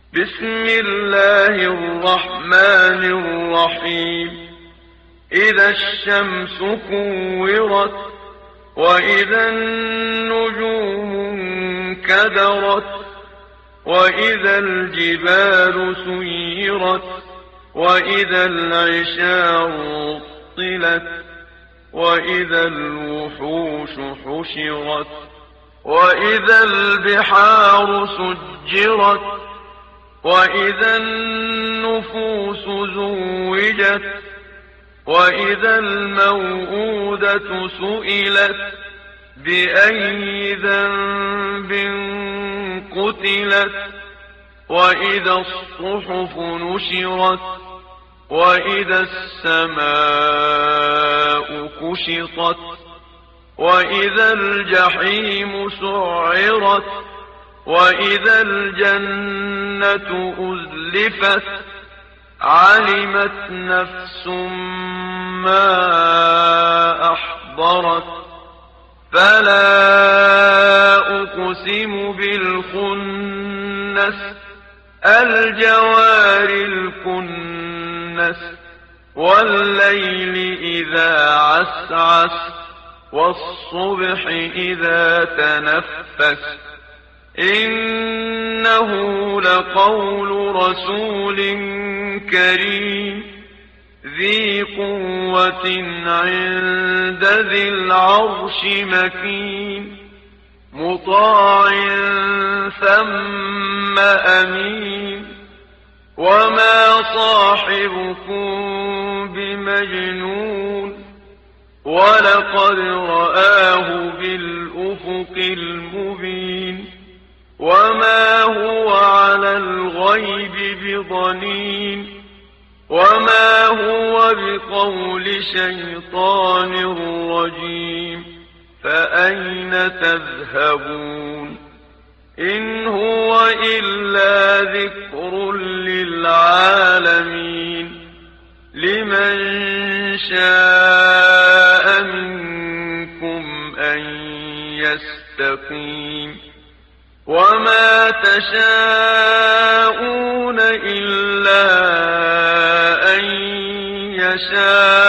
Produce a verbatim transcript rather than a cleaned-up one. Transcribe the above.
بسم الله الرحمن الرحيم إذا الشمس كورت وإذا النجوم انكدرت وإذا الجبال سيرت وإذا العشار عطلت وإذا الوحوش حشرت وإذا البحار سجرت وإذا النفوس زوجت وإذا الموءودة سئلت بأي ذنب قتلت وإذا الصحف نشرت وإذا السماء كشطت وإذا الجحيم سعرت وإذا الجنة أزلفت علمت نفس ما أحضرت فلا أقسم بالخنس الجوار الكنس والليل إذا عسعس والصبح إذا تنفس إنه لقول رسول كريم ذي قوة عند ذي العرش مكين مطاع ثم أمين وما صاحبكم بمجنون ولقد رآه بالأفق المبين وما هو على الغيب بضنين وما هو بقول شيطان رجيم فأين تذهبون إن هو إلا ذكر للعالمين لمن شاء منكم أن يستقيم وما تشاءون إلا أن يشاء